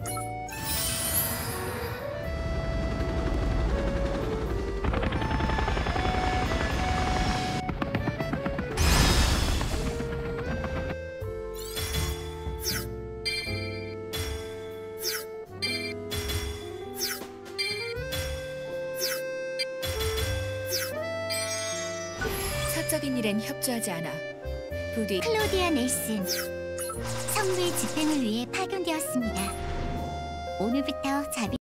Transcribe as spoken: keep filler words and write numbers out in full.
사적인 일엔 협조하지 않아. 부디 클로디아 넬슨, 성부의 집행을 위해 파견되었습니다. 오늘부터 자비